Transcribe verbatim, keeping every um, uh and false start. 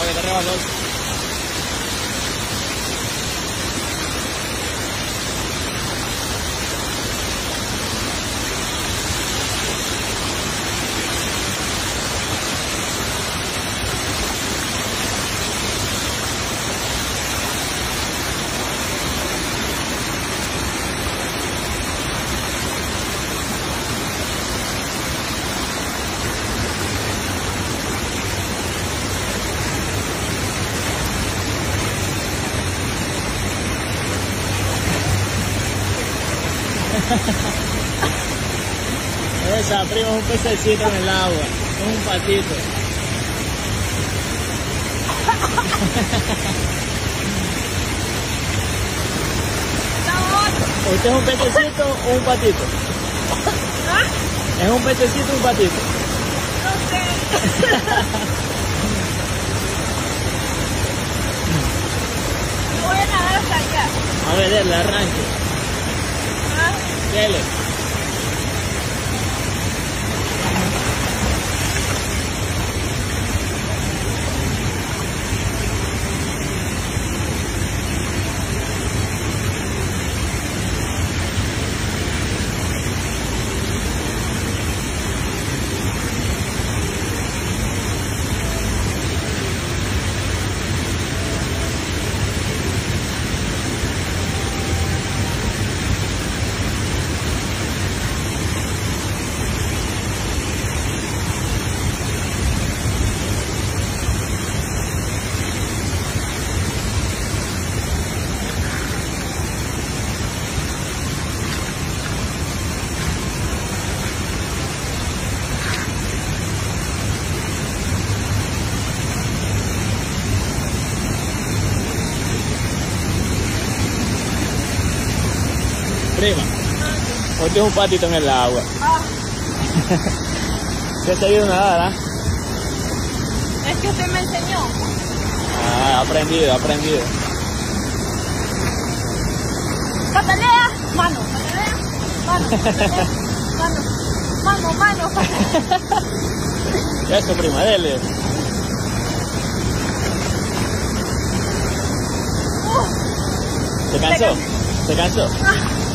que te rebasó. Esa, primo, es un pececito en el agua, es un patito. ¿Usted es un pececito o un patito? ¿Ah? ¿Es un pececito o un patito? No sé. Voy a nadar hasta allá. A ver, dele, arranque. ¿Ah? Dele. Prima, hoy es un patito en el agua. Ah. ¿Qué te ayuda a nadar, ah? Es que usted me enseñó. Ah, aprendido, aprendido. Patalea, mano, patalea, mano, patalea, mano, mano, mano, patalea. Eso, prima, dele. Uh, ¿Se cansó? ¿Se cansó? ah.